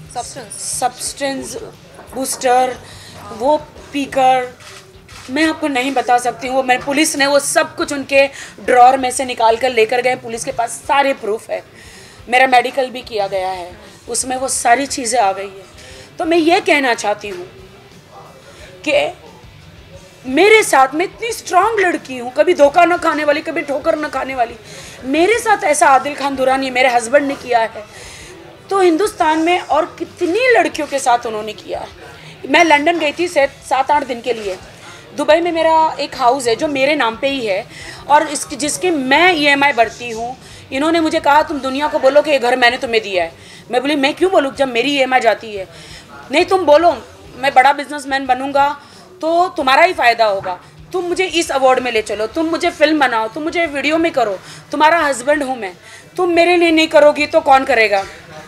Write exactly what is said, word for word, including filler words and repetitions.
Substance substance booster, वो पीकर, मैं आपको नहीं बता सकती हूँ। वो मैं पुलिस ने वो सब कुछ उनके ड्रॉर में से निकाल कर लेकर गए। पुलिस के पास सारे प्रूफ है, मेरा मेडिकल भी किया गया है, उसमें वो सारी चीज़ें आ गई है। तो मैं ये कहना चाहती हूँ कि मेरे साथ, मैं इतनी स्ट्रांग लड़की हूँ, कभी धोखा न खाने वाली, कभी ठोकर न खाने वाली, मेरे साथ ऐसा आदिल खान दुरानी मेरे हस्बैंड ने किया है, तो हिंदुस्तान में और कितनी लड़कियों के साथ उन्होंने किया है। मैं लंदन गई थी सात आठ दिन के लिए। दुबई में मेरा एक हाउस है जो मेरे नाम पे ही है और इसकी जिसकी मैं ईएमआई भरती हूँ। इन्होंने मुझे कहा तुम दुनिया को बोलो कि ये घर मैंने तुम्हें दिया है। मैं बोली मैं क्यों बोलूँ जब मेरी ईएमआई जाती है। नहीं तुम बोलो, मैं बड़ा बिजनेसमैन बनूंगा तो तुम्हारा ही फ़ायदा होगा, तुम मुझे इस अवार्ड में ले चलो, तुम मुझे फिल्म बनाओ, तुम मुझे वीडियो में करो, तुम्हारा हस्बैंड हूँ मैं, तुम मेरे लिए नहीं करोगी तो कौन करेगा।